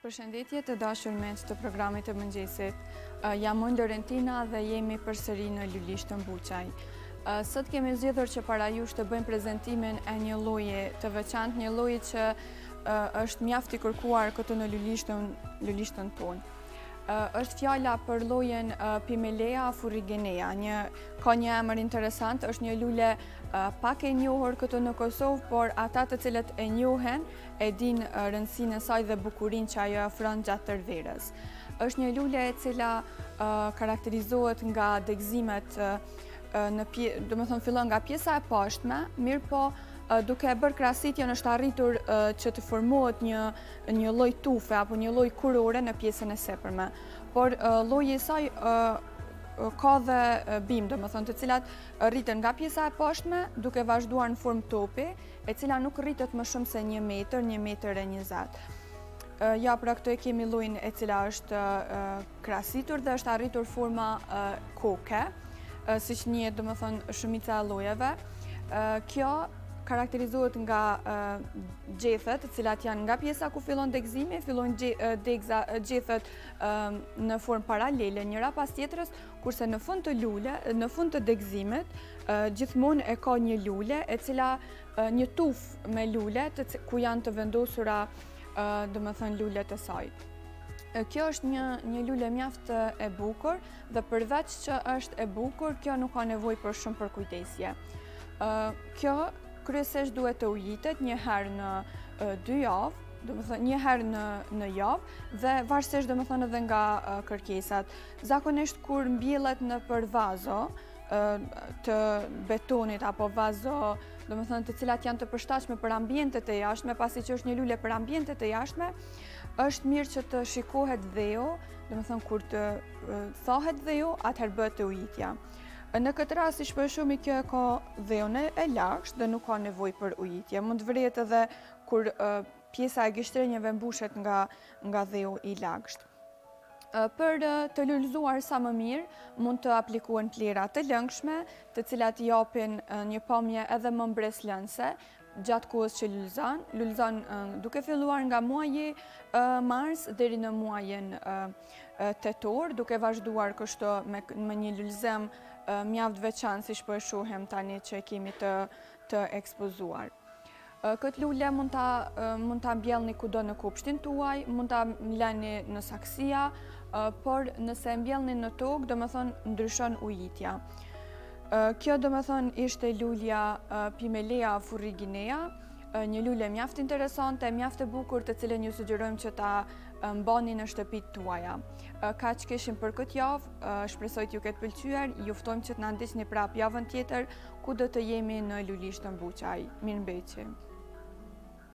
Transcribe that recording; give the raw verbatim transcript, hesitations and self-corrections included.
Përshëndetje të dashur miq të programit të mëngjesit. Jam unë Lorentina dhe jemi përsëri në Lulishtën Buçaj. Sot kemi zgjedhur që para jush të bëjmë prezantimin e një lloji të veçantë, një lloji që është mjaft i kërkuar këtu në Lulishtën, Lulishtën tonë. Është fjala për llojen Pimelea furrigenea, një ka një emër interesant, është një lule pak e njohur këtu në Kosovë, por ata të cilët e njohen e din rëndësinë e saj dhe bukurinë që ajo ofron gjatë tërë verës. Është një lule e cila karakterizohet nga degëzimet në pje, do të thonë fillon nga pjesa e poshtme, mirë po duke e bërë krahasitjen është arritur që të formohet një një lloj tufe apo një lloj kurore në pjesën e sipërme. Por lloji i saj ka dhe bim, do të thonë, të cilat rriten nga pjesa e poshtme duke vazhduar në formë topi, e cila nuk rritet më shumë se një metër, një metër e njëzet. Ja, pra këtu e kemi llojin e cila është krahasitur dhe është arritur forma koke, siç njihet, do të thonë, shumica e llojeve. Kjo karakterizohet nga gjethet, të cilat janë nga pjesa ku fillon degëzimi, fillojnë degza gjethet në formë paralele njëra pas tjetrës, kurse në fund të lule, në fund të degëzimit, gjithmonë e ka një lule, e cila një tufë me lule, ku janë të vendosura, do të thonë, lulet e saj. Kjo është një, një lule mjaft e bukur dhe përveç që është e bukur, kjo nuk ka nevojë për shumë për kujdesje. Kjo kryesisht duhet të ujitet një herë në dy javë, do të thonë një herë në në javë dhe varësisht, do të thonë, edhe nga kërkesat. Zakonisht kur mbjellet në për vazo të betonit apo vazo, do të thonë, të cilat janë të përshtatshme për ambientet e jashtme, pasi që është një lule për ambientet e jashtme, është mirë që të shikohet dheu, do të thonë kur të thahet dheu, atëherë bëhet e ujitja. Në këtë rast, si shpër shumë, kjo ka dheun e lagësht dhe nuk ka nevojë për ujitje. Mund të vrihet edhe kur pjesa e gishtrenjeve mbushet nga nga dheu i lagësht. Për të lulëzuar sa më mirë, mund të aplikohen plera të lëngshme, të cilat japin një pamje edhe më mbreslënse gjatë kohës që lulëzon. Lulëzon duke filluar nga muaji mars deri në muajin tetor, duke vazhduar kështu me, me një lulëzim mjaft veçantë, siç po e shohim tani që kemi të, të ekspozuar. Këtë lule mund ta mund ta mbjellni kudo në kopshtin tuaj, mund ta lëni në saksia, por nëse e mbjellni në tokë, domethënë ndryshon ujitja. Kjo domethënë ishte lulja Pimelea furrigenea, një lule mjaft interesante, mjaft e bukur, të cilën ju sugjerojmë që ta mbani në shtëpitë tuaja. Kaq kishim për këtë javë, shpresoj t'ju ketë pëlqyer, ju ftojmë që të na ndiqni prapë javën tjetër, ku do të jemi në Lulishtën Buçaj. Mirëmbëjtje.